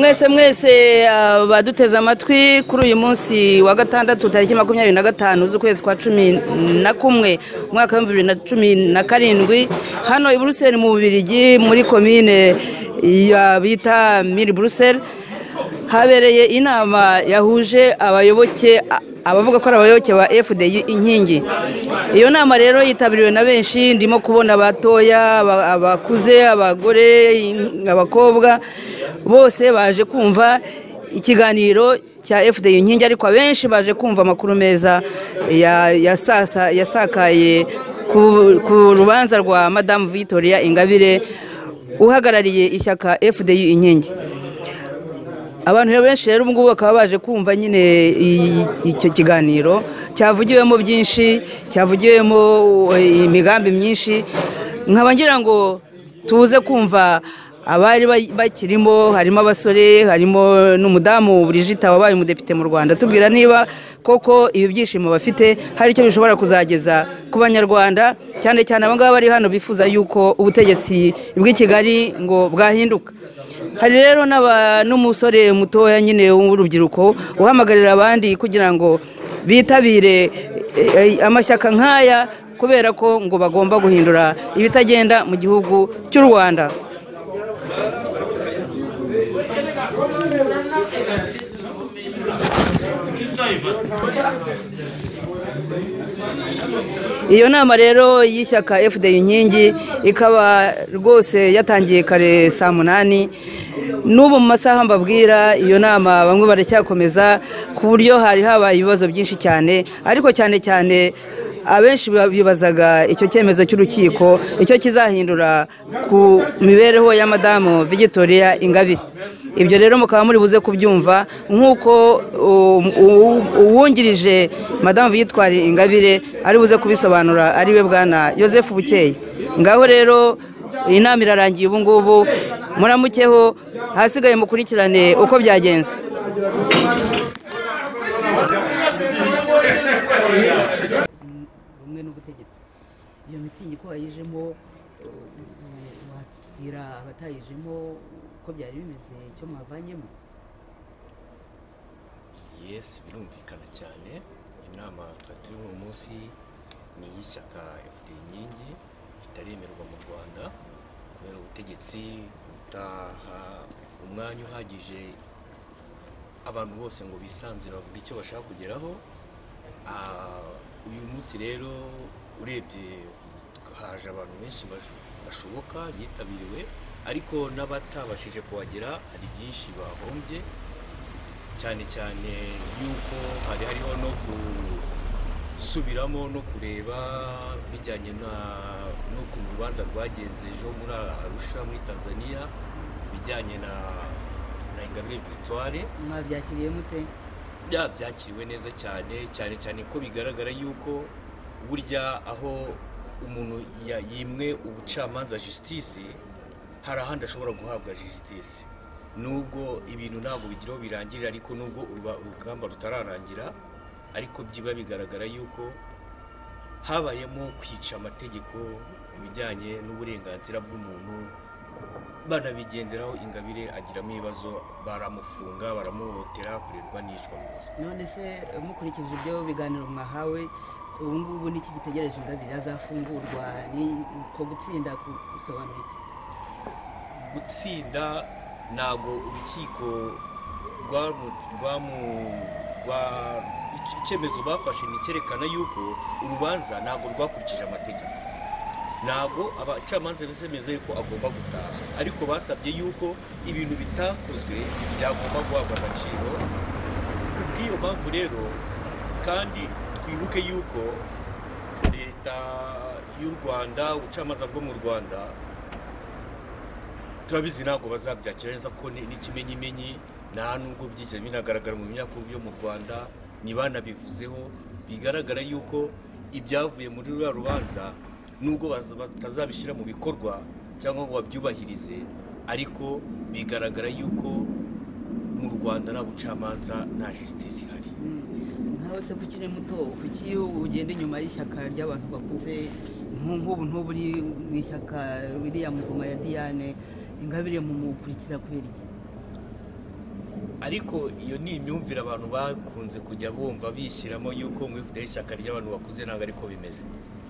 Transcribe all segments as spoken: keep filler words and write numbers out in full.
mwese mwese baduteze amatwi kuri uyu munsi wa gatandatu tariki makumyabiri na gatanu z'ukwezi kwa cumi na kumwe umwaka wa bibiri na cumi na karindwi hano i Bruxelles mu Bubiligi muri komine ya bita Miri Bruxelles habereye inama yahuje abayoboke abavuga ko ari abayoboke ba F D U inkingi. Iyo nama rero yitabiriwe na benshi, ndimo kubona abatoya, abakuze, abagore, abakobwa, bose baje kumva ikiganiro cya F D U inkingi, ariko abenshi baje kumva amakuru meza yasakaye ku rubanza rwa Madame Victoria Ingabire uhagarariye ishyaka F D U inkingi. Abantu benshi rero ubungubu bakaba baje kumva nyine icyo kiganiro cyavugiwemo byinshi, cyavugiwemo imigambi myinshi. Nkaba ngira ngo tuze kumva abari bakirimo, harimo abasore, harimo n'umudamu Brigitte wabaye umudepite mu Rwanda, tubwira niba koko ibi byishimo bafite hari icyo bishobora kuzageza ku banyarwanda, cyane cyane abo ngabo bari hano bifuza yuko ubutegetsi bw'i Kigali ngo bwahinduka. Hari rero n'umusore mutoya nyine w'urubyiruko uhamagarira abandi kugira ngo bitabire amashyaka nk'aya, kubera ko ngo bagomba guhindura ibitagenda mu gihugu cy'u Rwanda. Iyo nama rero y'ishyaka F D U inkingi ikaba rwose yatangiye kare saa munani, n'ubu mu masaha mbabwira iyo nama bamwe baracyakomeza, ku buryo hari habaye ibibazo byinshi cyane, ariko cyane cyane abenshi bibazaga icyo cyemezo cy'urukiko icyo kizahindura ku mibereho ya Madamu Victoria Ingabire. Ibyo rero mukaba muri buze kubyumva nk'uko uwungirije Madamu Victoria Ingabire ari buze kubisobanura, ari we bwana Joseph Bukeye. Ngaho rero inama irarangiye ubu ngubu, muramukeho, hasigaye mukurikirane uko byagenze. Umwe n'ubutegetsi iyo mitingi ko yayijemo, wakira abatayijemo uko byari bimeze, icyo mwavanyemo? Yes, birumvikana cyane. Inama twari turi mu munsi ni y'ishyaka F D U inkingi itaremerwa mu Rwanda kubera ubutegetsi butaha umwanya uhagije abantu bose ngo bisanzure bavuga icyo bashaka kugeraho. Uyu munsi rero urebye haje abantu benshi bashoboka bitabiriwe, ariko n'abatabashije kuhagera hari byinshi bahombye, cyane cyane yuko hari hariho no gusubiramo no kureba bijyanye n'uko urubanza rwagenze ejo muri Arusha muri Tanzania bijyanye na Ingabire Victoire. Mwabyakiriye mute? Byakiriwe neza cyane, cyane cyane ko bigaragara yuko burya aho umuntu yimwe ubucamanza justice hari ahandi ashobora guhabwa justice. Nubwo ibintu ntabwo bigiraho birangirira, ariko nubwo urugamba rutararangira, ariko byiba bigaragara yuko habayemo kwica amategeko ku bijyanye n'uburenganzira bw'umuntu, banabigenderaho Ingabire agiramo ibibazo, baramufunga, baramuhotera, kurerwa n'icwa rwose. None se mukurikije ibyo biganiro mwahawe, ubu ngubu niki gitegereje Ingabire? Azafungurwa? Ni ko gutsinda gusobanura iki? Gutsinda ntago urukiko icyemezo bafashe ni cyerekana yuko urubanza ntago rwakurikije amategeko. Ntago abacamanza bemeze ko agomba gutaha, ariko basabye yuko ibintu bitakozwe byagomba guhabwa agaciro. Kubw'iyo mpamvu rero, kandi twibuke yuko leta y'u Rwanda, ubucamanza bwo mu Rwanda, turabizi ntabwo bazabyakira neza ko n'ikimenyimenyi nta nubwo byigeze binagaragara mu binyamakuru byo mu Rwanda, ntibanabivuzeho. Bigaragara yuko ibyavuye muri ruriya rubanza nubwo batazabishyira mu bikorwa cyangwa ngo babyubahirize, ariko bigaragara yuko mu Rwanda nta bucamanza, nta justice ihari. Nkawe se kukiri muto, kuki ugenda inyuma y'ishyaka ry'abantu bakuze nk'ubu ntuburi mu ishyaka William Muvuma ya Diane Ingabire mu mukurikira kubera iki? ariko iyo ni imyumvire abantu bakunze kujya bumva bishyiramo yuko ngo F D ishyaka ry'abantu bakuze ntabwo ariko bimeze,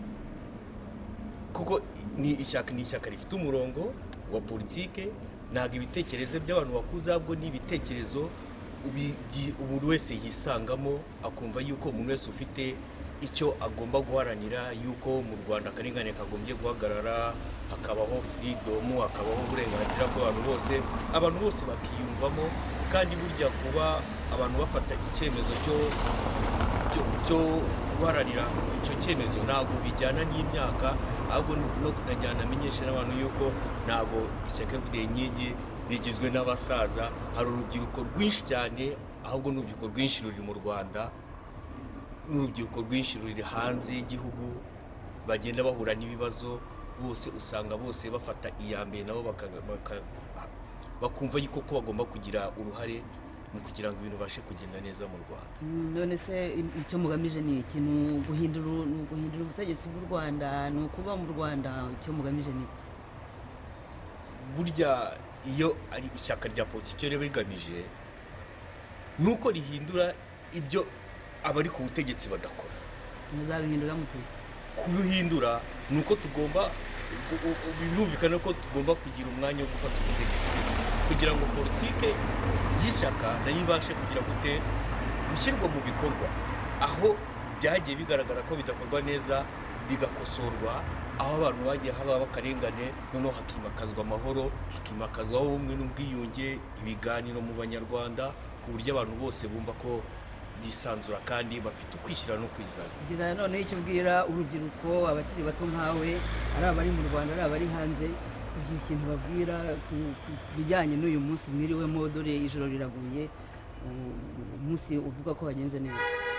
kuko ni ishyaka ni ishyaka rifite umurongo wa politike, ntabwo ibitekerezo by'abantu bakuze ahubwo ni ibitekerezo umuntu wese yisangamo akumva yuko umuntu wese ufite icyo agomba guharanira, yuko mu Rwanda akarengane kagombye guhagarara, hakabaho freedom, hakabaho uburenganzira bw'abantu bose, abantu bose bakiyumvamo. Kandi burya kuba abantu bafata icyemezo cyo cyo guharanira icyo cyemezo ntabwo bijyana n'imyaka, ahubwo no kunajyana amenyesha n'abantu yuko ntabwo ishyaka F D Inkingi rigizwe n'abasaza, hari urubyiruko rwinshi cyane, ahubwo n'urubyiruko rwinshi ruri mu Rwanda, n'urubyiruko rwinshi ruri hanze y'igihugu bagenda bahura n'ibibazo, bose usanga bose bafata iyambere nabo bakumva yuko ko bagomba kugira uruhare mu kugira ngo ibintu bashe kugenda neza mu Rwanda. None se icyo mugamije ni iki? Ni guhindura guhindura ubutegetsi bw'u Rwanda, ni ukuba mu Rwanda, icyo mugamije ni iki? Burya iyo ari ishyaka rya politiki rero bigamije nuko rihindura ibyo abari ku butegetsi badakora. Muzabihindura mute? Kuhindura nuko tugomba birumvikana ko tugomba kugira umwanya wo gufata ubutegetsi kugira ngo politike y'ishyaka nayo ibashe kugira gute gushyirwa mu bikorwa, aho byagiye bigaragara ko bidakorwa neza bigakosorwa, aho abantu bagiye haba bakarengane, noneho hakimakazwa amahoro, hakimakazwa ubumwe n'ubwiyunge, ibiganiro mu Banyarwanda, ku buryo abantu bose bumva ko bisanzura kandi bafite ukwishyira no kwizana. Kugira none icyo ubwira urubyiruko, abakiri bato nkawe, ari abari mu Rwanda, ari abari hanze, kugira ikintu babwira bijyanye n'uyu munsi mwiriwemo, dore ijoro riraguye, umunsi uvuga ko wagenze neza.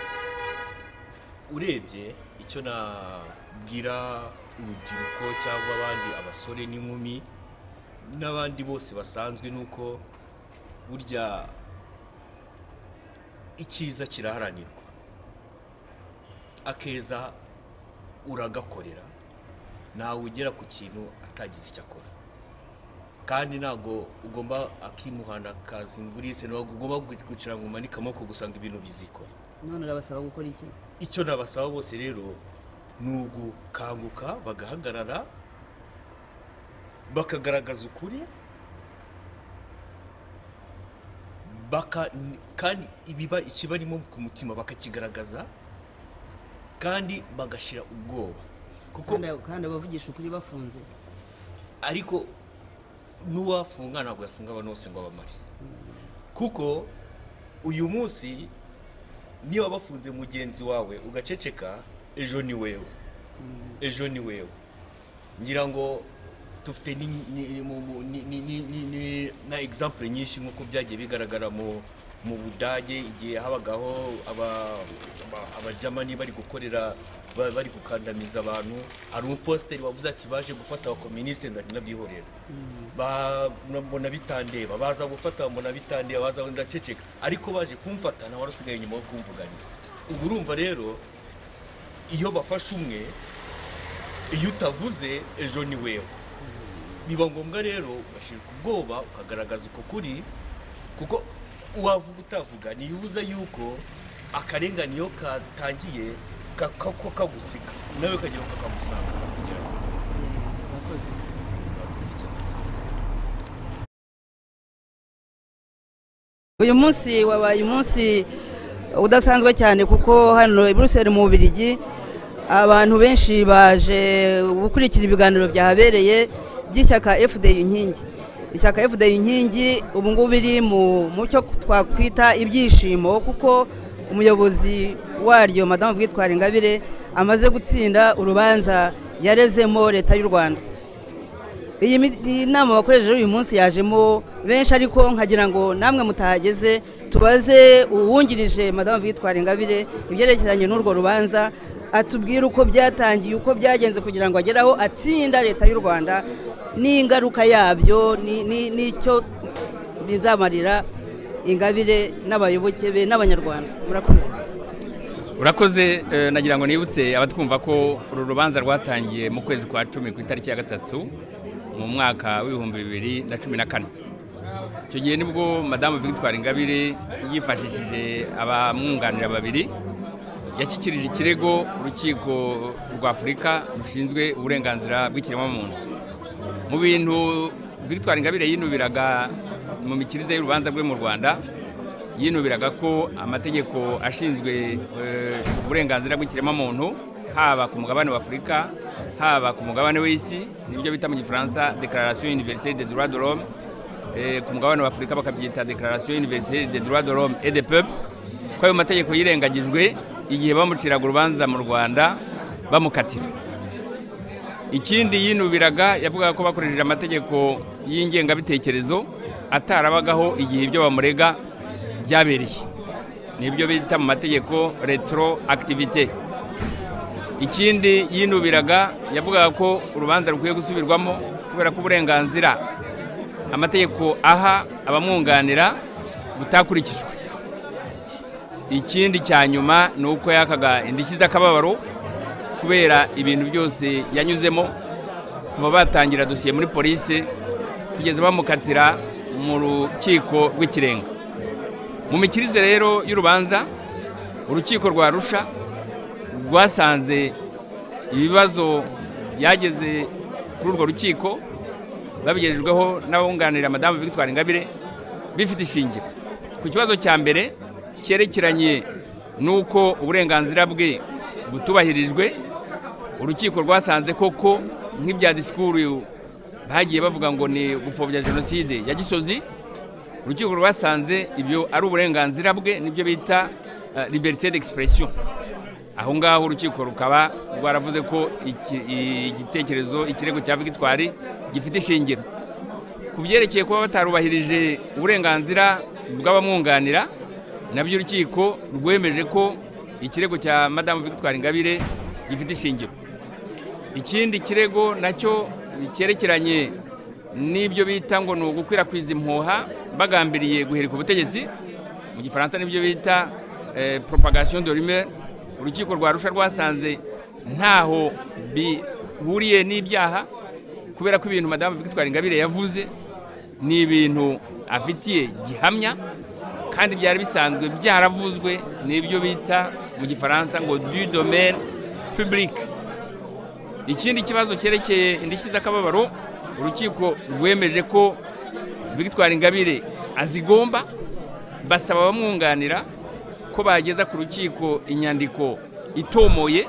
Urebye icyo nabwira urubyiruko cyangwa abandi abasore n'inkumi n'abandi bose basanzwe, nuko burya icyiza kiraharanirwa, akeza uragakorera, nawe ugera ku kintu atagize icyo akora, kandi ntago ugomba akimuhana kazi imvura ise, ntabwo ugomba kwicara ngo umanike amaboko gusanga ibintu bizikora. None urabasaba gukora iki? Icyo nabasaba bose rero ni ugukanguka bagahagarara bakagaragaza ukuri, baka kandi ibiba ikibarimo ku mutima bakakigaragaza, kandi bagashira ubwoba, kuko kandi abavugisha ukuri bafunze. Ariko n'uwafunga ntabwo yafunga abantu bose ngo abamare, kuko uyu munsi niba bafunze mugenzi wawe ugaceceka, ejo ni wewe, ejo ni wewe. Ngira ngo tufite na example nyinshi nk'uko byagiye bigaragara mu mu Budage, igihe habagaho abajamani bari gukorera bari gukandamiza abantu, hari umuposteri wavuze ati baje gufata abakomuniste ndabyihorera, mbona bitandeba, baza gufata mbona bitandeba, baza ndaceceka, ariko baje kumfata na warusigaye nyuma yo kumvuganira. Ubwo urumva rero iyo bafashe umwe, iyo utavuze ejo ni wewe. Biba ngombwa rero ugashirika ubwoba ukagaragaza uko kuri, kuko uwavuga utavuga niyubuza yuko akarengane iyo katangiye kako kagusika nawe kagira kakagusanga kugira ngo bakoze bakoze cyane. Uyu munsi wabaye umunsi udasanzwe cyane, kuko hano i Brussels mu Bubiligi abantu benshi baje gukurikira ibiganiro byahabereye by'ishyaka F D Inkingi. Ishyaka F D Inkingi ubu ngubu biri mu mucyo twakwita ibyishimo, kuko umuyobozi waryo Madame Victoire Ingabire amaze gutsinda urubanza yarezemo leta y'u Rwanda. Iyi nama bakoresheje uyu munsi yajemo benshi, ariko nkagira ngo namwe mutahageze tubaze uwungirije Madame Victoire Ingabire ibyerekeranye n'urwo rubanza, atubwira uko byatangiye, uko byagenze kugira ngo ageraho atsinda leta y'u Rwanda, n'ingaruka yabyo n'icyo bizamarira Ingabire n'abayoboke be n'abanyarwanda. Murakoze. Urakoze. Nagira ngo nibutse abatwumva ko uru rubanza rwatangiye mu kwezi kwa cumi ku itariki ya gatatu mu mwaka w'ibihumbi bibiri na cumi na kane. icyo gihe nibwo madamu Victoire Ingabire yifashishije abamwunganira babiri yashyikirije ikirego urukiko rwa Afurika rushinzwe uburenganzira bw'ikiremwamuntu. Mu bintu Victoire Ingabire yinubiraga mu mikirize y'urubanza rwe mu Rwanda, yinubiraga ko amategeko ashinzwe uburenganzira bw'ikiremwamuntu haba ku mugabane wa Afurika haba ku mugabane w'isi, nibyo bita mu Gifaransa Déclaration universelle des droits de l'homme, ku mugabane wa Afurika bakabyita Déclaration universelle des droits de l'homme et des peuples, ko ayo mategeko yirengagijwe igihe bamuciraga urubanza mu Rwanda bamukatira. Ikindi yinubiraga yavuga ko bakoresheje amategeko y'ingengabitekerezo atarabagaho igihe ibyo bamurega byabereye, nibyo bita mu mategeko retroactivité. Ikindi yinubiraga yavuga ko urubanza rukwiye gusubirwamo kubera ko uburenganzira amategeko aha abamwunganira butakurikijwe. Ikindi cya nyuma ni uko yakaga indishyi z'akababaro kubera ibintu byose yanyuzemo kuva batangira dosiye muri polisi kugeza bamukatira mu rukiko rw'ikirenga. Mu mikirize rero y'urubanza urukiko rwa Arusha rwasanze ibibazo byageze kuri urwo rukiko babigejejweho n'abunganira madamu Victoire Ingabire bifite ishingiro. Ku kibazo cya mbere cyerekeranye nuko uburenganzira bwe butubahirijwe, urukiko rwasanze koko nk'ibya disikuru bagiye bavuga ngo ni gupfobya jenoside ya Gisozi, urukiko rwasanze ibyo ari uburenganzira bwe, nibyo bita uh, liberté d'expression. Aho ngaho urukiko rukaba rwaravuze ko igitekerezo ikirego cya Victoire gifite ishingiro. Ku byerekeye kuba batarubahirije uburenganzira bw'abamwunganira, nabyo urukiko rwemeje ko ikirego cya madamu Victoire Ingabire gifite ishingiro. Ikindi kirego nacyo cyerekeranye n'ibyo bita ngo ni ugukwirakwiza impuha bagambiriye guhirika ubutegetsi, mu Gifaransa nibyo bita eh, propagation de rumeur. Urukiko rwa Arusha rwasanze ntaho bihuriye n'ibyaha kubera ko ibintu madamu Victoire Ingabire yavuze ni ibintu afitiye gihamya kandi byari bisanzwe byaravuzwe, n'ibyo bita mu Gifaransa ngo du domaine public. Ikindi kibazo cyerekeye indishyi z'akababaro, urukiko rwemeje ko Victoire Ingabire azigomba, basaba abamwunganira ko bageza ku rukiko inyandiko itomoye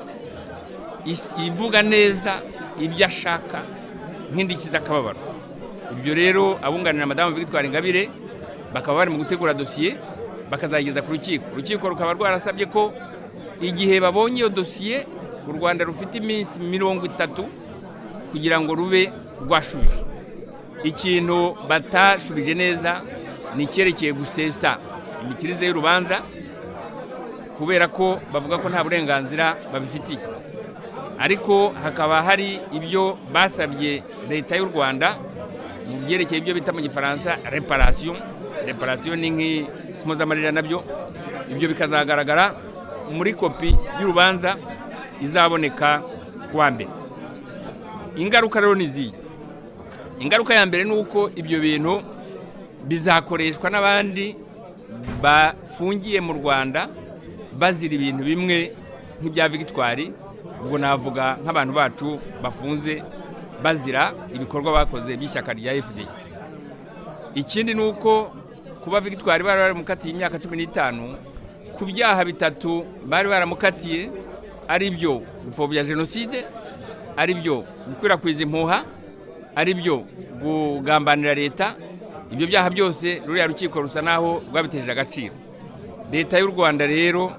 ivuga neza ibyo ashaka nk'indishyi z'akababaro. Ibyo rero abunganira madamu Victoire Ingabire bakaba bari mu gutegura dosiye bakazageza ku rukiko. Urukiko rukaba rwarasabye ko igihe babonye iyo dosiye u Rwanda rufite iminsi mirongo itatu kugira ngo rube rwashubije. Ikintu batashubije neza ni cyerekeye gusesa imikirize y'urubanza kubera ko bavuga ko nta burenganzira babifitiye, ariko hakaba hari ibyo basabye leta y'u Rwanda mu byerekeye ibyo bita mu Gifaransa reparation. Reparation ni nk'impuzamarira nabyo, ibyo bikazagaragara muri kopi y'urubanza izaboneka kuwa mbere. Ingaruka rero niziye. Ingaruka ya mbere nuko ibyo bintu bizakoreshwa n'abandi bafungiye mu Rwanda bazira ibintu bimwe nk'ibya Victoire. Ubwo navuga nk'abantu bacu bafunze bazira ibikorwa bakoze by'ishyaka rya F D. Ikindi nuko kuba Victoire bari baramukatiye imyaka cumi n'itanu ku byaha bitatu bari baramukatiye, ari byo gupfobya jenoside, ari byo gukwirakwiza impuha, ari byo kugambanira leta. Ibyo byaha byose ruriya rukiko rusa naho rwabitejeje agaciro. Leta y'u Rwanda rero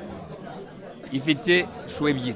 ifite shuwe ebyiri.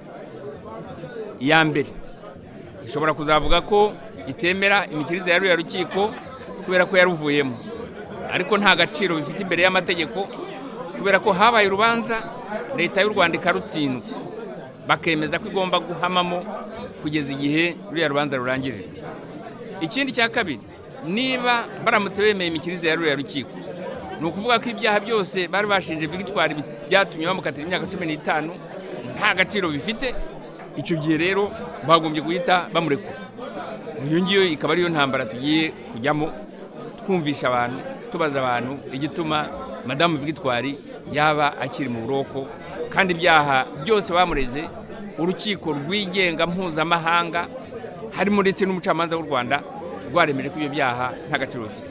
Iya mbere ishobora kuzavuga ko itemera imikirize ya ruriya rukiko kubera ko yaruvuyemo, ariko nta gaciro bifite imbere y'amategeko kubera ko habaye urubanza leta y'u Rwanda ikarutsindwa bakemeza ko igomba guhamamo kugeza igihe ruriya rubanza rurangirije. Ikindi cya kabiri, niba baramutse bemeye imikirize ya ruriya rukiko, ni ukuvuga ko ibyaha byose bari bashinje Victoire byatumye bamukatira imyaka cumi n'itanu nta gaciro bifite. Icyo gihe rero bagombye guhita bamurekura. Iyo ngiyo ikaba ariyo ntambara tugiye kujyamo, kumvisha abantu tubaza abantu igituma Madame Victoire yaba akiri mu buroko kandi ibyaha byose bamureze urukiko rwigenga mpuzamahanga harimo ndetse n'umucamanza w'u Rwanda rwaremeje ko ibyo byaha nta gaciro bifite.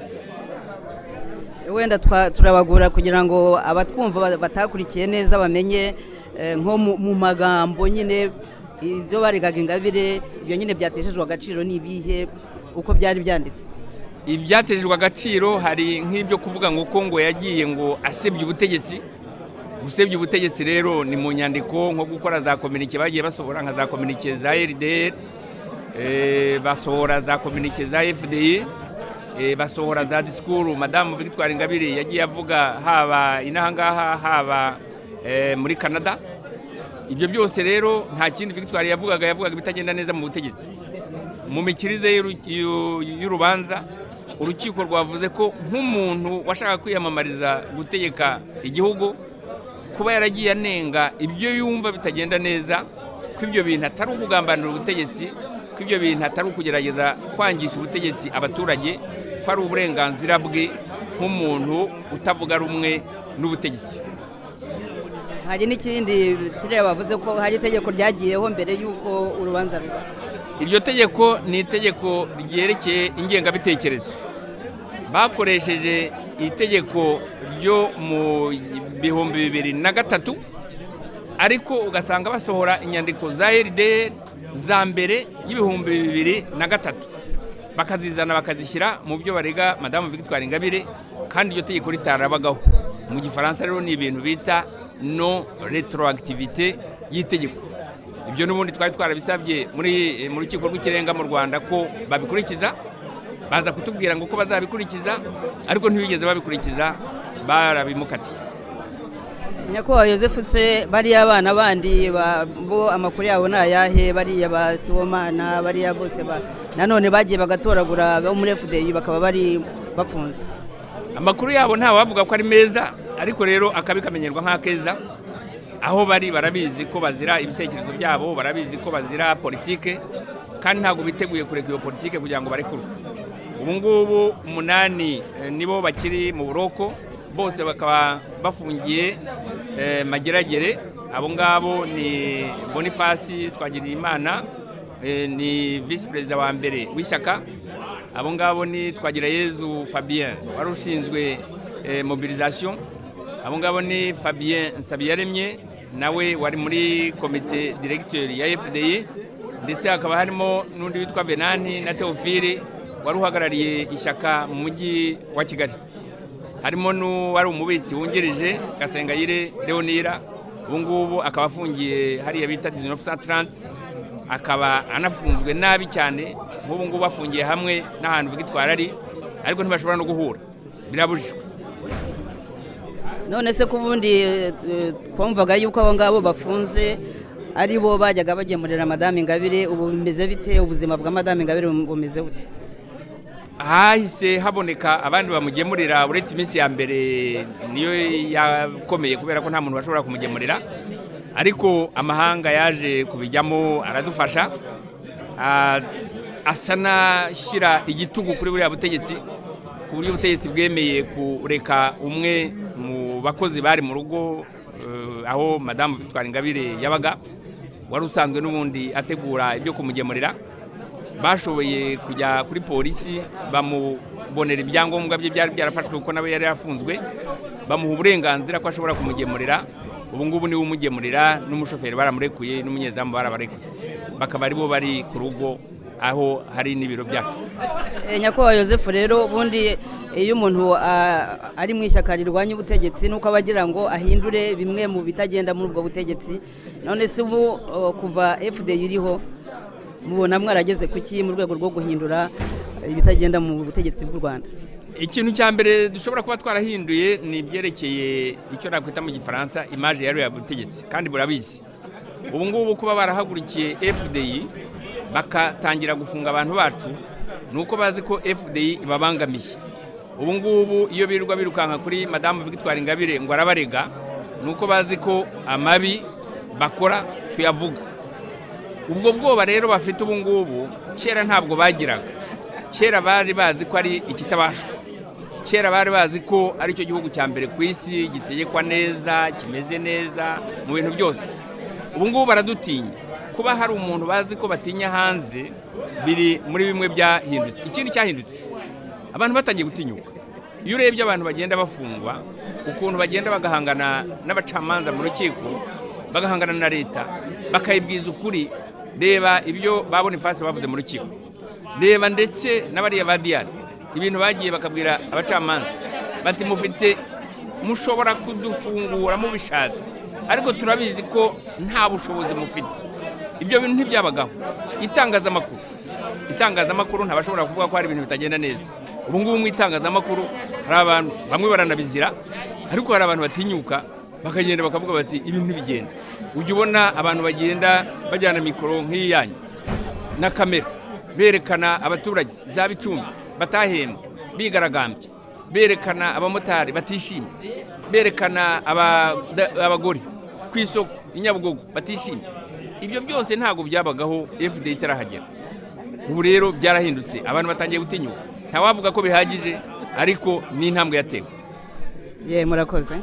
Wenda turabagura kugira ngo abatwumva batakurikiye neza bamenye nko mu magambo nyine ibyo baregaga Ingabire ibyo nyine byateshejwe agaciro n'ibihe uko byari byanditse. Ibyatejwe agaciro hari nk'ibyo kuvuga ngo Kongo yagiye ngo asebye ubutegetsi. Gusebya ubutegetsi rero ni mu nyandiko nko gukora za communique bagiye basohora nka za communique za R D R, eh basohora za communique za F D I, eh basohora za discours Madame Victoire Ingabire yagiye avuga haba inahangaha haba eh muri Canada. Ibyo byose rero nta kindi Victoire yavugaga yavugaga bitagenda neza mu butegetsi. Mu mikirize y'urubanza urukiko rwavuze ko nk'umuntu washaka kwiyamamariza gutegeka igihugu kuba yaragiye anenga ibyo yumva bitagenda neza ko ibyo bintu atari ukugambanira ubutegetsi ko ibyo bintu atari ukugerageza kwangisha ubutegetsi abaturage ko ari uburenganzira bwe nk'umuntu utavuga rumwe n'ubutegetsi. Hari n'ikindi tureba bavuze ko hari itegeko ryagiyeho mbere y'uko urubanza ruba. Iryo tegeko ni itegeko ryerekeye ingengabitekerezo. Bakoresheje itegeko ryo mu bihumbi bibiri na gatatu ariko ugasanga basohora inyandiko za R D R za mbere y'ibihumbi bibiri na gatatu bakazizana bakazishyira mu byo barega Madame Victoire Ingabire kandi iryo tegeko ritarabagaho. Mu gifaransa rero ni ibintu bita non retroactivité y'itegeko. Ibyo n'ubundi twari twarabisabye muri mu rukiko rw'ikirenga mu Rwanda ko babikurikiza baza kutubwira ngo ko bazabikurikiza ariko ntibigeze babikurikiza barabimukati. Nyakubahwa Yozefu se bari abana bandi bo amakuru yabo nayahe bari aba Sibomana bari bose ba nanone bagiye bagatoragura bo muri F D I bakaba bari bafunze. Amakuru yabo nta wavuga ko ari meza ariko rero akabikamenyerwa nk'akeza. Aho bari barabizi ko bazira ibitekerezo byabo barabizi ko bazira politike kandi ntago biteguye kureka iyo politike kugira ngo barekuru. Ubu ngubu umunani nibo bakiri mu buroko bose bakaba bafungiye eh, mageragere. Abo ngabo ni Boniface Twagirimana eh, ni vice president wa mbere w'ishyaka. Abo ngabo ni Twagirayezu Fabien wari ushinzwe eh, mobilisation. Abo ngabo ni Fabien Nsabiyaremye nawe wari muri komite directeur ya F D I ndetse hakaba harimo n'undi witwa Venanti na Theophile wari uhagarariye ishyaka mu mujyi wa Kigali. Harimo n'uwari umubitsi wungirije Gasengayire Leonira ubu ngubu akaba afungiye hariya bita mille neuf cent trente akaba anafunzwe nabi cyane. Ubu ngubu bafungiye hamwe n'ahantu Victoire ari ariko ntibashobora no guhura birabujijwe. None se kubundi twumvaga yuko abo ngabo bafunze ari bo bajyaga bagemurira Madame Ingabire ubu bimeze bite ubuzima bwa Madame Ingabire bumeze bute? Hahise haboneka abandi bamugemurira uretse iminsi ya mbere niyo yakomeye kubera ko nta muntu washobora kumugemurira ariko amahanga yaje kubijyamo aradufasha asana shyira igitugu kuri buriya butegetsi ku buryo ubutegetsi bwemeye kureka umwe mu bakozi bari mu rugo aho Madame Victoire Ingabire yabaga wari usanzwe n'ubundi ategura ibyo kumugemurira. Bashoboye kujya kuri polisi bamubonera ibyangombwa bye byari byarafashwe kuko nawe yari yafunzwe bamuha uburenganzira ko ashobora kumugemurira. Ubu ngubu niwe umugemurira n'umushoferi baramurekuye n'umunyezamu barabarekuye bakaba ari bo bari ku rugo aho hari n'ibiro byacu. Nyakubahwa Yozefu rero ubundi iyo umuntu ari mu ishyaka rirwanya ubutegetsi nuko abagira ngo ahindure bimwe mu bitagenda muri ubwo butegetsi. None se ubu kuva F D I iriho mubona mwarageze kuki mu rwego rwo guhindura ibitagenda mu butegetsi bw'u Rwanda? Ikintu cya mbere dushobora kuba twarahinduye ni byerekeye icyo nakwita mu gifaransa image yari ya butegetsi kandi burabizi. Ubu ngubu kuba barahagurikiye F D I bakatangira gufunga abantu bacu nuko bazi ko F D I ibabangamiye. Ubu ngubu iyo birirwa birukanka kuri Madame Victoire Ingabire ngo arabarega nuko bazi ko amabi bakora tuyavuga. Ubwo bwoba rero bafite ubu ngubu kera ntabwo bagiraga. Kera bari bazi ko ari ikitabashwa kera bari bazi ko ari cyo gihugu cya mbere ku isi gitegekwa neza kimeze neza mu bintu byose. Ubu ngubu baradutinya. Kuba hari umuntu bazi ko batinya hanze biri muri bimwe byahindutse. Ikindi cyahindutse abantu batangiye gutinyuka. Iyo urebye abantu bagenda bafungwa, ukuntu bagenda bagahangana n'abacamanza mu rukiko, bagahangana na leta, bakayibwiza ukuri, reba ibyo babona ifasi bavuze mu rukiko, reba ndetse n'abariya ba Diane ibintu bagiye bakabwira abacamanza bati mufite mushobora kudufungura mubishatse, ariko turabizi ko nta bushobozi mufite. Ibyo bintu ntibyabagaho. Itangazamakuru itangazamakuru ntabashobora kuvuga ko hari ibintu bitagenda neza. Ubu ngubu mu itangazamakuru hari abantu bamwe baranabizira, ariko hari abantu batinyuka bakagenda bakavuga bati ibintu bigenda. Ujye ubona abantu bagenda bajyana mikoro nk'iyanyu na kamera berekana abaturage za Bicumbi batahembwe bigaragambye, berekana abamotari batishimye, berekana abagore ku isoko inyabugogo batishimye. Ibyo byose ntago byabagaho F D I itarahagera. Ubu rero byarahindutse, abantu batangiye gutinyuka. Nta wavuga ko bihagije, ariko ni intambwe yatewe. Ye murakoze.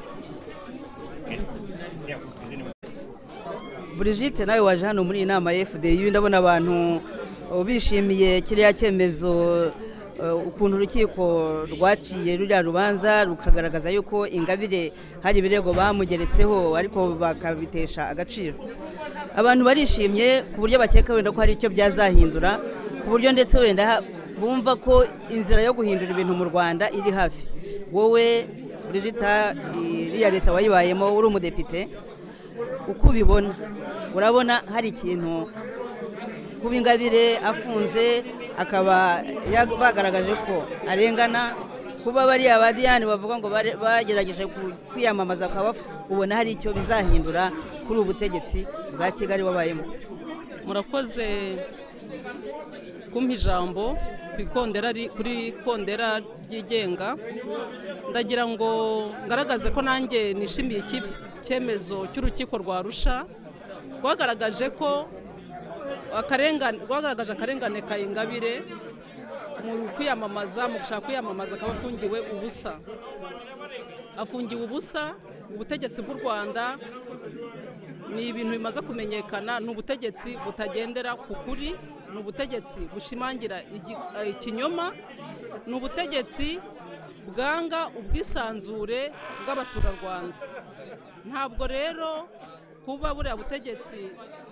Brigitte, nawe waje hano muri inama ya F D I, ndabona abantu bishimiye kiriya cyemezo, ukuntu urukiko rwaciye ruriya rubanza rukagaragaza yuko Ingabire hari ibirego bamugeretseho ariko bakabitesha agaciro. Abantu barishimye ku buryo bakeka wenda ko hari icyo byazahindura, ku buryo ndetse wenda bumva ko inzira yo guhindura ibintu mu Rwanda iri hafi. Wowe Brigitte, iriya leta wayibayemo uri umudepite, uko ubibona, urabona hari ikintu kuba Ingabire afunze akaba bagaragaje ko arengana, kuba bariya ba Diane bavuga ngo bagerageje kwiyamamaza akaba, ubona hari icyo bizahindura kuri ubu butegetsi bwa Kigali wabayemo? Murakoze kumpa ijambo kuri kondera ryigenga. Ndagira ngo ngaragaze ko nanjye nishimiye icyemezo cy'urukiko rwa Arusha rwagaragaje ko rwagaragaje akarengane ka Ingabire mu kwiyamamaza, mu gushaka kwiyamamaza akaba afungiwe ubusa. Afungiwe ubusa. Ubutegetsi bw'u Rwanda ni ibintu bimaze kumenyekana, ni ubutegetsi butagendera ku kuri, ni ubutegetsi bushimangira ikinyoma, ni ubutegetsi bwanga ubwisanzure bw'abaturarwanda. Ntabwo rero kuba buriya butegetsi,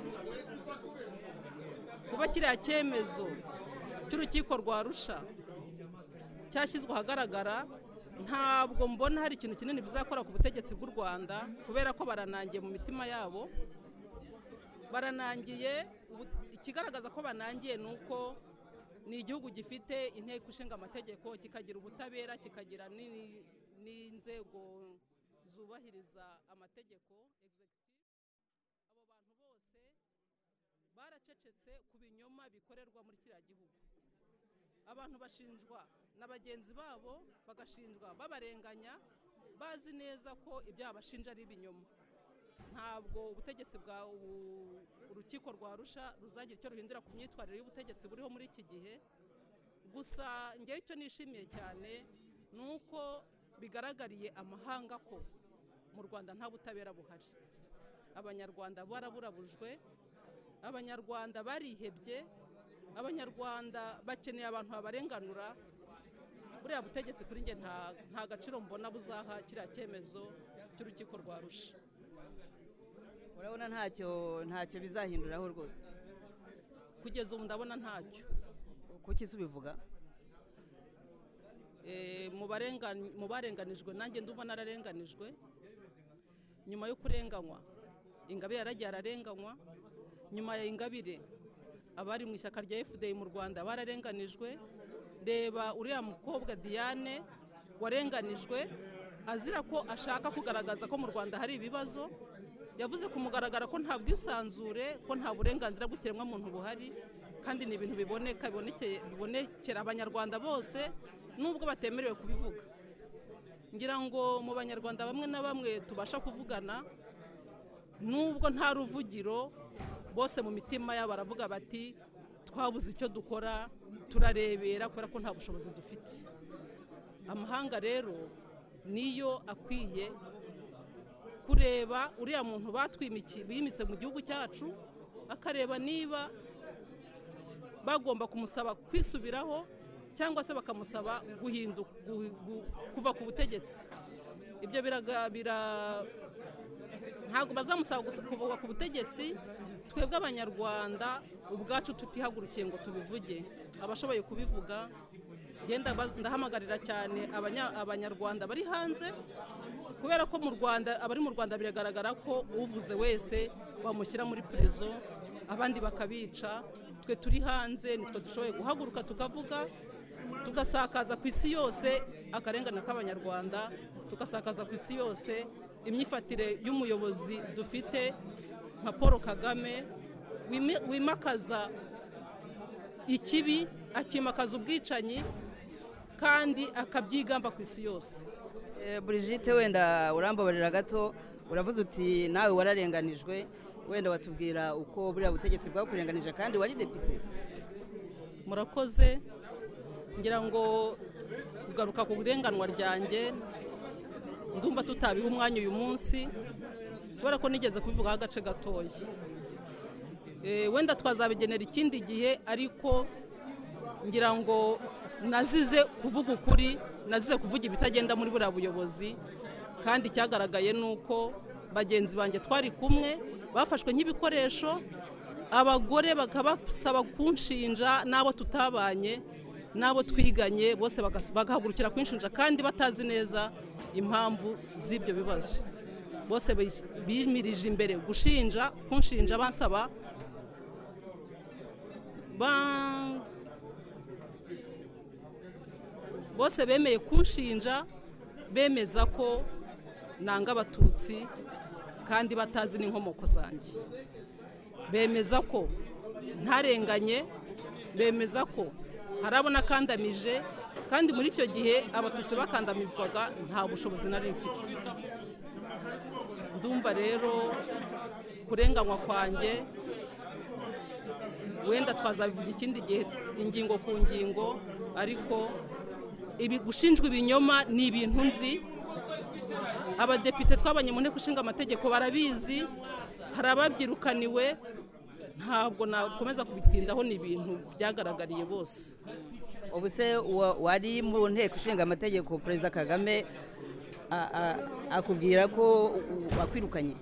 kuba kiriya cyemezo cy'urukiko rwa Arusha cyashyizwe ahagaragara, ntabwo mbona hari ikintu kinini bizakora ku butegetsi bw'u Rwanda, kubera ko baranangiye mu mitima yabo. Baranangiye. Ikigaragaza ko banangiye ni uko ni igihugu gifite inteko ishinga amategeko, kikagira ubutabera, kikagira n'inzego zubahiriza amategeko executive. Abo bantu bose baracecetse ku binyoma bikorerwa muri kiriya gihugu. Abantu bashinjwa na bagenzi babo, bagashinjwa babarenganya, bazi neza ko ibyaha bashinja ari ibinyoma. Ntabwo ubutegetsi bwa urukiko rwa Arusha ruzagira icyo ruhindura ku myitwarire y'ubutegetsi buriho muri iki gihe. Gusa ngewe icyo nishimiye cyane ni uko bigaragariye amahanga ko mu Rwanda nta butabera buhari. Abanyarwanda baraburabujwe, Abanyarwanda barihebye, Abanyarwanda bakeneye abantu babarenganura. Buriya butegetsi kuri nge nta gaciro mbona buzaha kiriya cyemezo cy'urukiko rwa Arusha. Urabona ntacyo ntacyo bizahinduraho rwose? Kugeza ubu ndabona ntacyo. Kuki se ubivuga? Mu barenganijwe nanjye ndumva nararenganijwe. Nyuma yo kurenganywa, Ingabire yaragiye ararenganywa. Nyuma ya Ingabire, abari mu ishyaka rya F D I mu Rwanda bararenganijwe. Reba uriya mukobwa Diane warenganijwe azira ko ashaka kugaragaza ko mu Rwanda hari ibibazo. Yavuze kumugaragara ko nta bwisanzure, ko nta burenganzira bw'ikiremwa muntu buhari, kandi ni ibintu biboneka bibonekera Abanyarwanda bose nubwo batemerewe kubivuga. Ngira ngo mu Banyarwanda bamwe na bamwe tubasha kuvugana, nubwo nta ruvugiro, bose mu mitima yabo baravuga bati twabuze icyo dukora, turarebera kubera ko nta bushobozi dufite. amahanga rero niyo akwiye kureba uriya muntu batwimikiye bimitse mu gihugu cyacu, akareba niba bagomba kumusaba kwisubiraho cyangwa se bakamusaba guhinduka kuva ku butegetsi. Ibyo biraga bira ntabwo bazamusaba kuva ku butegetsi, twebwe abanyarwanda ubwacu tutihagurukiye ngo tubivuge. Abashoboye kubivuga genda ndahamagarira cyane abanyarwanda bari hanze, kubera ko mu Rwanda abari mu Rwanda biragaragara ko uvuze wese bamushyira muri prezo, abandi bakabica. Twe turi hanze nitwe dushoboye guhaguruka tukavuga, tugasakaza ku isi yose akarengane k'abanyarwanda, tugasakaza ku isi yose imyifatire y'umuyobozi dufite nka Paul Kagame wimakaza ikibi, akimakaza ubwicanyi kandi akabyigamba ku isi yose. Brigitte, wenda urambabarira gato, uravuze uti nawe wararenganijwe, wenda watubwira uko buriya butegetsi bwakurenganije kandi wari depite? Murakoze, ngira ngo kugaruka ku burenganwa ryanjye ndumva tutabiha umwanya uyu munsi, kubera ko nigeze kubivugaho agace gatoya. Wenda twazabigenera ikindi gihe, ariko ngira ngo nazize kuvuga ukuri, nazize kuvuga ibitagenda muri buriya buyobozi, kandi cyagaragaye nuko bagenzi banjye twari kumwe bafashwe nk'ibikoresho, abagore bakabasaba kunshinja n'abo tutabanye n'abo twiganye bose bagahagurukira kunshinja kandi batazi neza impamvu z'ibyo bibazo. Bose bimirije imbere gushinja kunshinja bansaba bose bemeye kunshinja, bemeza ko nanga abatutsi kandi batazi n'inkomoko zanjye, bemeza ko ntarenganye, bemeza ko harabona kandamije, kandi muri icyo gihe abatutsi bakandamizwaga nta bushobozi nari mfite. Ndumva rero kurenganywa kwanjye wenda twazabivuga ikindi gihe ingingo ku ngingo, ariko ibi gushinjwa ibinyoma ni ibintu nzi. Abadepite twabanye mu nteko ishinga amategeko barabizi, hari ababyirukaniwe, ntabwo nakomeza kubitindaho, ni ibintu byagaragariye bose. Ubu se wari mu nteko ishinga amategeko Perezida Kagame akubwira ko wakwirukanye?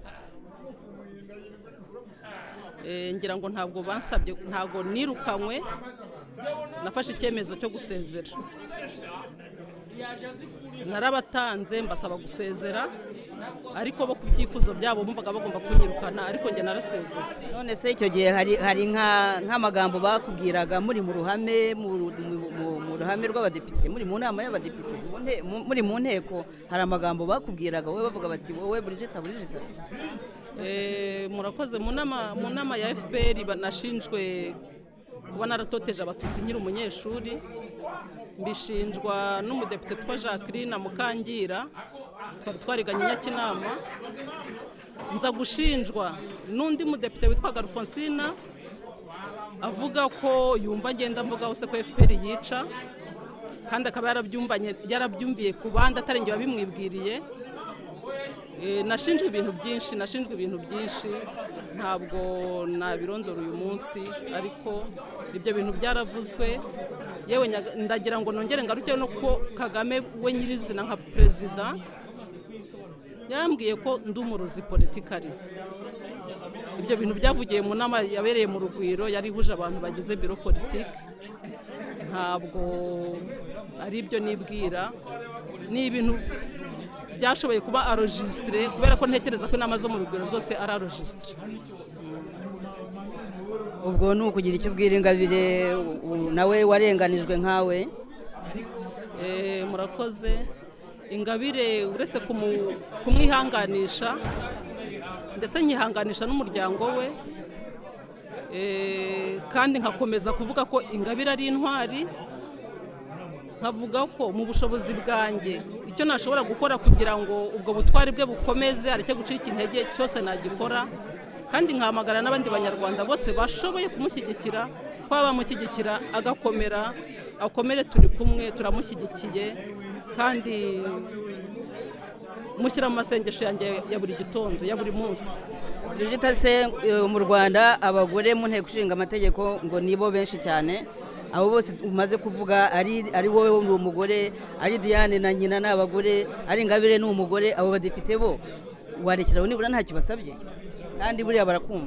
Ngira ngo ntabwo bansabye, ntabwo nirukanywe, nafashe icyemezo cyo gusezera. Narabatanze mbasaba gusezera, ariko bo ku byifuzo byabo bumvaga bagomba kunyirukana, ariko njye narasezera. None se icyo gihe hari hari nk'amagambo bakubwiraga muri mu ruhame mu ruhame rw'abadepite, muri mu nama y'abadepite, muri mu nteko, hari amagambo bakubwiraga wowe bavuga bati wowe Brigitte Brigitte? Murakoze. Mu nama ya F P R nashinjwe kuba naratoteje abatutsi nkiri umunyeshuri, mbishinjwa n'umudepite twa Jacqueline Mukangira, twari twariganye Nyakinama. Nza gushinjwa n'undi mudepite witwaga Alfonsina, avuga ko yumva ngenda mvuga hose ko F P R yica, kandi akaba yarabyumvanye yarabyumviye ku bandi atari nge wabimwibwiriye. Nashinjwe ibintu byinshi, nashinjwe ibintu byinshi, ntabwo nabirondora uyu munsi, ariko ibyo bintu byaravuzwe. Yewe ndagira ngo nongere ngaruke no ko Kagame we nyirizina nka perezida yambwiye ko ndi umurozi politikari. Ibyo bintu byavugiye mu nama yabereye mu Rugwiro, yari ihuje abantu bagize biro politiki. Ntabwo ari ibyo nibwira, ni ibintu byashoboye kuba enregistré, kubera ko ntekereza ko inama zo mu Rugwiro zose ari enregistré. Ubwo ni ukugira icyo ubwira Ingabire nawe warenganijwe nkawe? Murakoze. Ingabire uretse kumwihanganisha ndetse nyihanganisha n'umuryango we, kandi nkakomeza kuvuga ko Ingabire ari intwari, nkavuga ko mu bushobozi bwanjye icyo nashobora gukora kugira ngo ubwo butwari bwe bukomeze, areke gucika intege, cyose nagikora. Kandi nkahamagara n'abandi banyarwanda bose bashoboye kumushyigikira, ko bamushyigikira agakomera, akomere turi kumwe turamushyigikiye kandi mushyira mu masengesho yanjye ya buri gitondo ya buri munsi. Brigitte se mu Rwanda abagore mu nteko ishinga amategeko ngo nibo benshi cyane, abo bose umaze kuvuga ari ari wowe umugore, ari Diane na nyina n'abagore, ari Ingabire n'umugore, abo badepite bo warekeraho nibura nta kibasabye kandi buriya barakumva.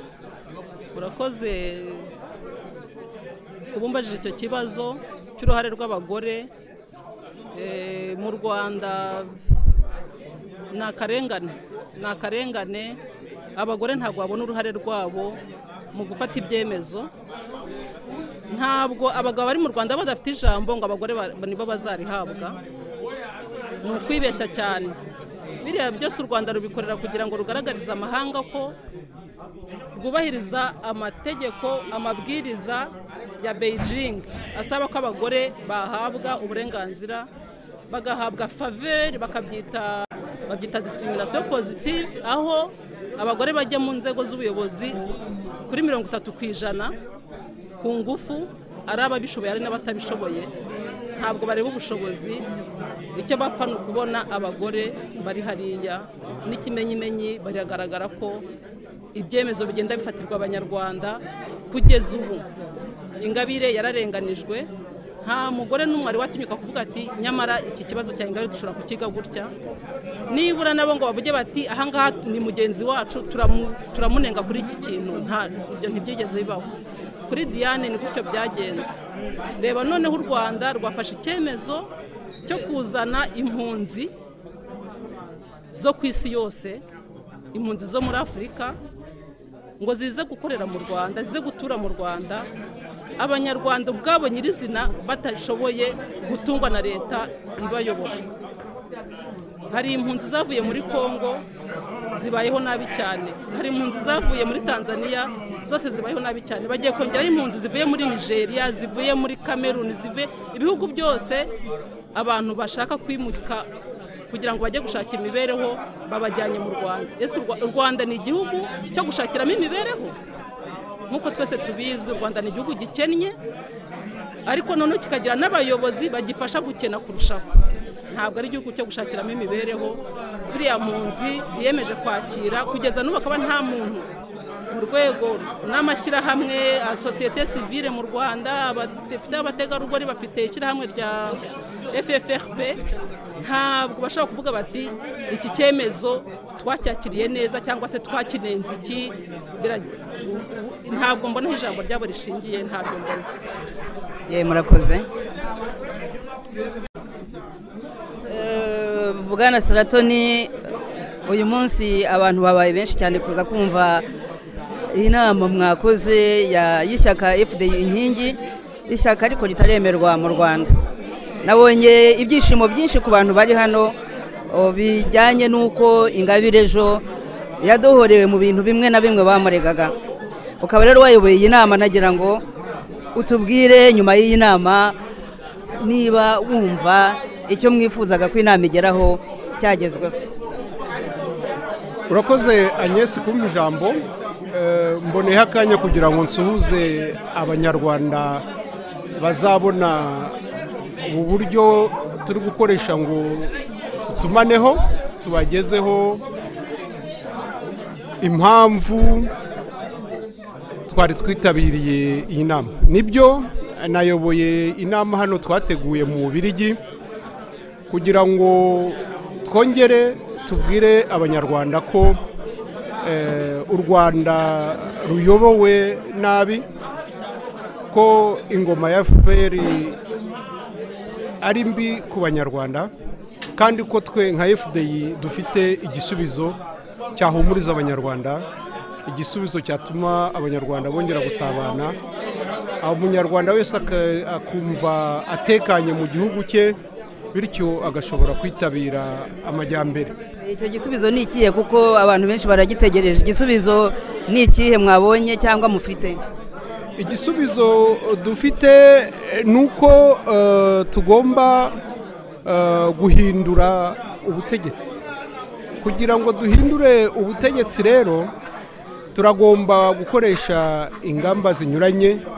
Urakoze kubumbajije icyo kibazo cy'uruhare rw'abagore mu Rwanda. Ni akarengane ni akarengane abagore ntabwo babona uruhare rwabo mu gufata ibyemezo. Ntabwo abagabo bari mu Rwanda badafite ijambo ngo abagore nibo bazarihabwa. Ni ukwibeshya cyane. Biriya byose u Rwanda rubikorera kugira ngo rugaragarize amahanga ko rwubahiriza amategeko amabwiriza ya Beijing asaba ko abagore bahabwa uburenganzira, bagahabwa faveur, bakabyita babyita discrimination positive, aho abagore bajya mu nzego z'ubuyobozi kuri mirongo itatu ku ijana ku ngufu, ari ababishoboye ari n'abatabishoboye. Ntabwo bareba ubushobozi, icyo bapfa ni ukubona abagore bari hariya n'ikimenyimenyi. Biragaragara ko ibyemezo bigenda bifatirwa abanyarwanda. Kugeza ubu Ingabire yararenganijwe, nta mugore n'umwe wari watinyuka kuvuga ati nyamara iki kibazo cya Ingabire dushobora kukiga gutya. Nibura nabo ngo bavuge bati ahangaha ni mugenzi wacu turamunenga kuri iki kintu, nta ibyo ntibyigeze bibaho. Kuri Diane ni gutyo byagenze. Reba noneho u Rwanda rwafashe icyemezo cyo kuzana impunzi zo ku isi yose, impunzi zo muri Afurika, ngo zize gukorera mu Rwanda, zize gutura mu Rwanda. Abanyarwanda ubwabo nyirizina batashoboye gutungwa na leta ibayobora. Hari impunzi zavuye muri Kongo zibayeho nabi cyane, hari impunzi zavuye muri Tanzania zose zibayeho nabi cyane. Bagiye kongeraho impunzi zivuye muri Nigeria, zivuye muri Cameroon, zive ibihugu byose. Abantu bashaka kwimuka kugira ngo bajye gushaka imibereho babajyanye mu Rwanda. Ese u Rwanda ni igihugu cyo gushakiramo imibereho? Nkuko twese tubizi, u Rwanda ni igihugu gikennye, ariko none kikagira n'abayobozi bagifasha gukena kurushaho. Ntabwo ari igihugu cyo gushakiramo imibereho. Ziriya mpunzi biyemeje kwakira kugeza n'ubu akaba nta muntu mu rwego n'amashyirahamwe a societe civile mu Rwanda, abadepite abategarugori bafite ishyirahamwe rya F F R P, ntabwo bashaka kuvuga bati iki cyemezo twacyakiriye neza cyangwa se twakinenze iki. Ntabwo mbona ijambo ryabo rishingiye, ntabwo mbona. Ye murakoze. Eh Bwana Stratoni, uyu munsi abantu babaye benshi cyane kuza kumva inama mwakoze ya y'ishyaka F D U inkingi, ishyaka ariko ritaremerwa mu Rwanda. Nabonye ibyishimo byinshi ku bantu bari hano bijyanye nuko Ingabire ejo yadohorewe mu bintu bimwe na bimwe bamuregaga. Ukaba rero wayoboye iyi nama, nagira ngo utubwire nyuma y'iyi nama niba wumva icyo mwifuzaga ko inama igeraho cyagezweho. Urakoze Agnes kumva ijambo. Mboneyeho akanya kugira ngo nsuhuze abanyarwanda bazabona ubu buryo turi gukoresha ngo tumaneho tubagezeho impamvu twari twitabiriye iyi nama. Nibyo nayoboye inama hano twateguye mu Bubiligi kugira ngo twongere tubwire abanyarwanda ko u Rwanda ruyobowe nabi, ko ingoma ya F P R ari mbi ku banyarwanda, kandi ko twe nka F D I dufite igisubizo cyahumuriza abanyarwanda, igisubizo cyatuma abanyarwanda bongera gusabana, umunyarwanda wese akumva atekanye mu gihugu cye, bityo agashobora kwitabira amajyambere. Icyo gisubizo ni ikihe? Kuko abantu benshi baragitegereje. Igisubizo ni ikihe mwabonye cyangwa mufite? Igisubizo dufite nuko tugomba guhindura ubutegetsi. Kugira ngo duhindure ubutegetsi rero turagomba gukoresha ingamba zinyuranye,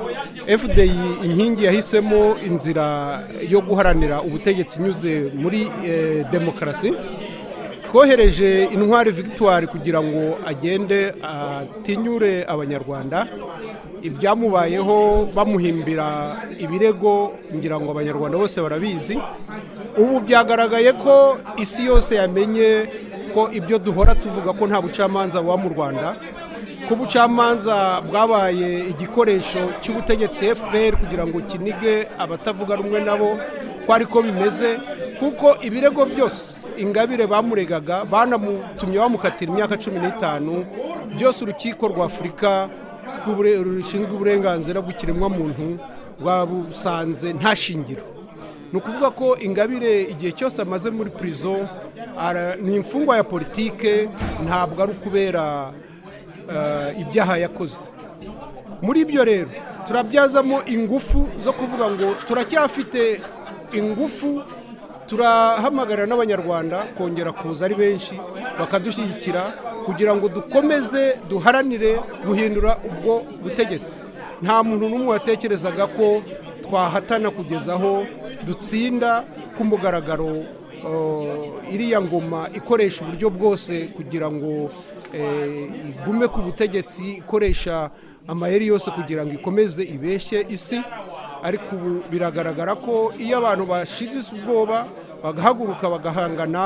F D I inkingi yahisemo inzira yo guharanira ubutegetsi inyuze muri eh, demokarasi. Twohereje intwari Victoire kugira ngo agende atinyure abanyarwanda ibyamubayeho, bamuhimbira ibirego, ngira ngo abanyarwanda bose barabizi. Ubu byagaragaye ko isi yose yamenye ko ibyo duhora tuvuga ko nta bucamanza buba mu Rwanda, ko ubucamanza bwabaye igikoresho cy'ubutegetsi F P R kugira ngo kinige abatavuga rumwe nabo, ko ariko bimeze, kuko ibirego byose Ingabire bamuregaga banamutumye bamukatira imyaka cumi n'itanu, byose urukiko rwa Afurika rushinzwe uburenganzira bw'ikiremwa muntu rwabusanze nta shingiro. Ni ukuvuga ko Ingabire igihe cyose amaze muri prison ni imfungwa ya politike, ntabwo ari ukubera ibyaha yakoze. Muri ibyo rero turabyazamo ingufu zo kuvuga ngo turacyafite ingufu, turahamagarira n'abanyarwanda kongera kuza ari benshi bakadushyigikira kugira ngo dukomeze duharanire guhindura ubwo butegetsi. Nta muntu n'umwe watekerezaga ko twahatana kugeza aho dutsinda ku mugaragaro iriya ngoma ikoresha uburyo bwose kugira ngo igume ku butegetsi, ikoresha amayeri yose kugira ngo ikomeze ibeshye isi. Ariko ubu biragaragara ko iyo abantu bashize ubwoba bagahaguruka bagahangana,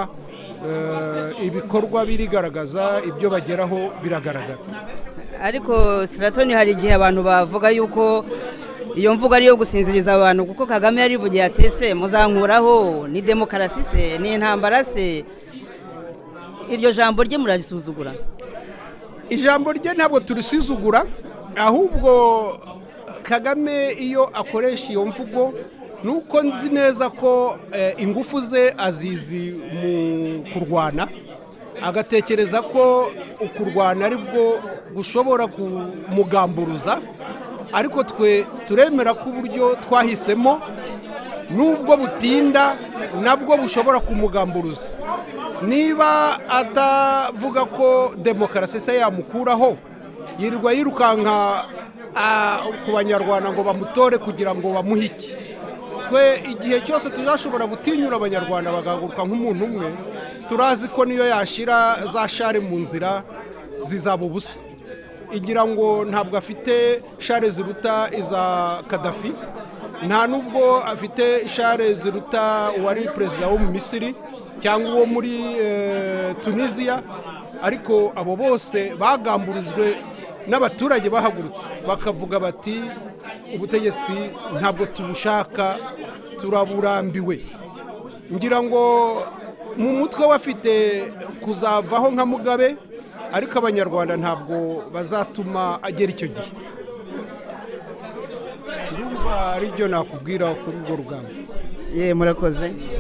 ibikorwa birigaragaza, ibyo bageraho biragaragara. Ariko Stratoni, hari igihe abantu bavuga yuko iyo mvugo ari yo gusinziriza abantu, kuko Kagame yarivugiye ati ese muzankuraho, ni demokarasi se, ni intambara se? Iryo jambo rye murarisuzugura? Ijambo rye ntabwo turisuzugura, ahubwo Kagame iyo akoresha iyo mvugo nuko nzi neza ko ingufu ze azizi mu kurwana, agatekereza ko ukurwana ari bwo gushobora kumugamburuza. Ariko twe turemera ko uburyo twahisemo nubwo butinda nabwo bushobora kumugamburuza. Niba atavuga ko demokarasi se yamukuraho, yirirwa yirukanka ku banyarwanda ngo bamutore kugira ngo bamuhike. Twe igihe cyose tuzashobora gutinyura abanyarwanda bagahaguruka nk'umuntu umwe, turazi ko niyo yashira za share mu nzira zizaba ubusa. Igira ngo ntabwo afite share ziruta iza Kadafi, nta nubwo afite share ziruta uwari perezida wo mu Misiri cyangwa uwo muri Tunisia. Ariko abo bose bagamburujwe n'abaturage bahagurutse bakavuga bati ubutegetsi ntabwo tubushaka, turaburambiwe. Ngira ngo mu mutwe wafite kuzavaho nka Mugabe, ariko abanyarwanda ntabwo bazatuma agera icyo gihe. Ndumva ari byo nakubwira kuri urwo rugamba. Ye, murakoze.